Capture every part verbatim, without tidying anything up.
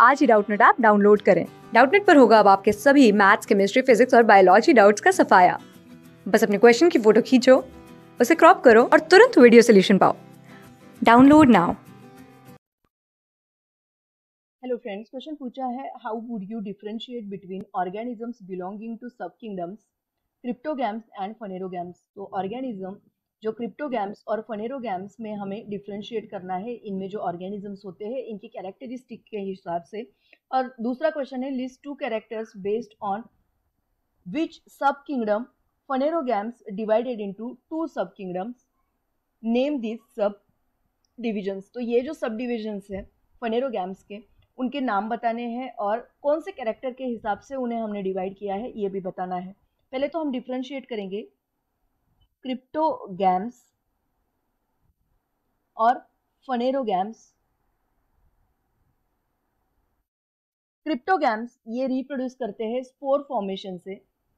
आज ही Doubtnut app download करें। डाउटनेट पर होगा अब आपके सभी मैथ्स, केमिस्ट्री, फिजिक्स और बायोलॉजी डाउट्स का सफाया। बस अपने क्वेश्चन की फोटो खींचो, उसे क्रॉप करो और तुरंत वीडियो सोल्यूशन पाओ। Download now. Hello friends, question पूछा है how would you differentiate between organisms belonging to sub kingdoms, cryptogams and phanerogams. तो ऑर्गेनिज्म जो क्रिप्टोगैम्स और फनेरोगैम्स में हमें डिफरेंशिएट करना है, इनमें जो ऑर्गेनिजम्स होते हैं इनकी कैरेक्टरिस्टिक के हिसाब से। और दूसरा क्वेश्चन है list two characters based on which sub kingdom phanerogams divided into two sub kingdoms, name this sub divisions. तो ये जो सब डिविजन्स है फनेरोगैम्स के, उनके नाम बताने हैं और कौन से कैरेक्टर के हिसाब से उन्हें हमने डिवाइड किया है ये भी बताना है। पहले तो हम डिफरेंशिएट करेंगे क्रिप्टोगैम्स और फनेरोगैम्स। क्रिप्टोगैम्स ये रिप्रोड्यूस करते हैं स्पोर फॉर्मेशन से,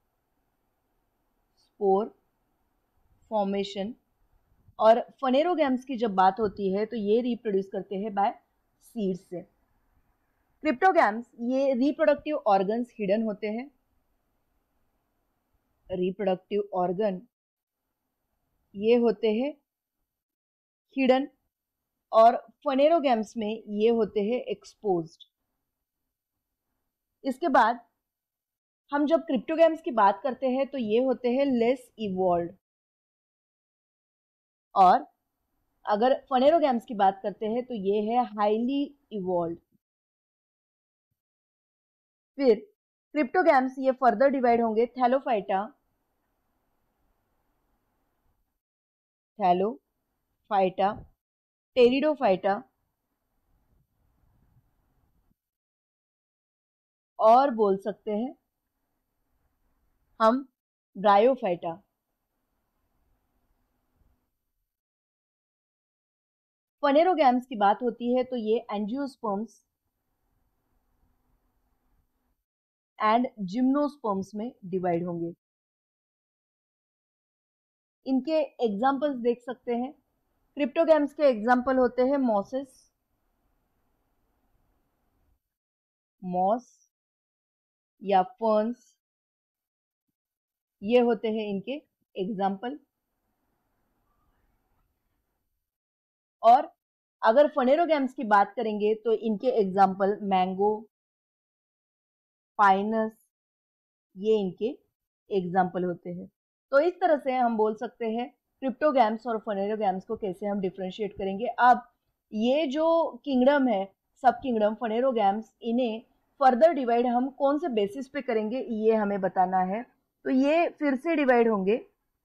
स्पोर फॉर्मेशन। और फनेरोगैम्स की जब बात होती है तो ये रिप्रोड्यूस करते हैं बाय सीड से। क्रिप्टोगैम्स ये रिप्रोडक्टिव ऑर्गन्स हिडन होते हैं, रिप्रोडक्टिव ऑर्गन ये होते हैं हिडन, और फनेरोगैम्स में ये होते हैं एक्सपोज्ड। इसके बाद हम जब क्रिप्टोगैम्स की बात करते हैं तो ये होते हैं लेस इवॉल्व, और अगर फनेरोगैम्स की बात करते हैं तो ये है हाईली इवॉल्व। फिर क्रिप्टोगैम्स ये फर्दर डिवाइड होंगे थैलोफाइटा, थैलोफाइटा, टेरिडोफाइटा और बोल सकते हैं हम ब्रायोफाइटा। फनेरोगैम्स की बात होती है तो ये एंजियोस्पर्म्स एंड जिम्नोस्पर्म्स में डिवाइड होंगे। इनके एग्जाम्पल्स देख सकते हैं। क्रिप्टोगैम्स के एग्जाम्पल होते हैं मॉसेस, मॉस या फर्न्स, ये होते हैं इनके एग्जाम्पल। और अगर फनेरोगैम्स की बात करेंगे तो इनके एग्जाम्पल मैंगो, पाइनस, ये इनके एग्जाम्पल होते हैं। तो इस तरह से हम बोल सकते हैं क्रिप्टोगैम्स और फनेरोगैम्स को कैसे हम डिफरेंशिएट करेंगे। अब ये जो किंगडम है, सब किंगडम फनेरोगैम्स, इन्हें फर्दर डिवाइड हम कौन से बेसिस पे करेंगे ये हमें बताना है। तो ये फिर से डिवाइड होंगे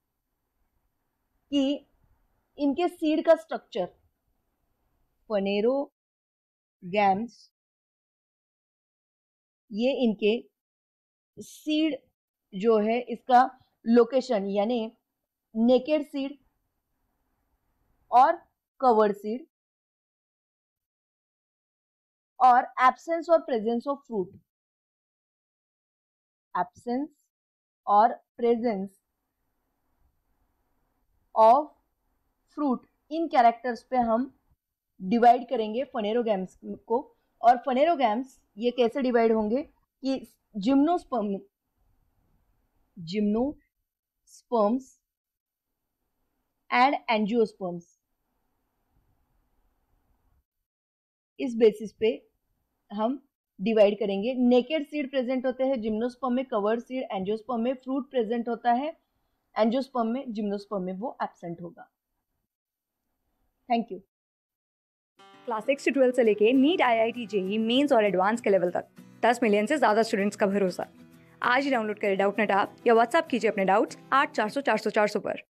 कि इनके सीड का स्ट्रक्चर, फनेरोगैम्स ये इनके सीड जो है इसका लोकेशन यानी नेकेड सीड और कवर्ड सीड, और एब्सेंस और प्रेजेंस ऑफ फ्रूट, एब्सेंस और प्रेजेंस ऑफ फ्रूट, इन कैरेक्टर्स पे हम डिवाइड करेंगे फनेरोगैम्स को। और फनेरोगैम्स ये कैसे डिवाइड होंगे कि जिम्नोस्पर्म जिम्नोस्पर्म्स एंड एंजियोस्पर्म्स, इस बेसिस पे हम डिवाइड करेंगे। नेकेड सीड प्रेजेंट होते हैं जिम्नोस्पर्म में, कवर्ड सीड एंजियोस्पर्म में, फ्रूट प्रेजेंट होता है एंजियोस्पर्म में, जिम्नोस्पर्म में वो एब्सेंट होगा। Thank you. क्लास सिक्स से ट्वेल्थ से लेके NEET, I I T, JEE mains और एडवांस के लेवल तक दस मिलियन से ज्यादा स्टूडेंट्स का भरोसा। आज ही डाउनलोड करें डाउटनेट ऐप या व्हाट्सएप कीजिए अपने डाउट्स आठ चार सौ चार सौ चार सौ पर।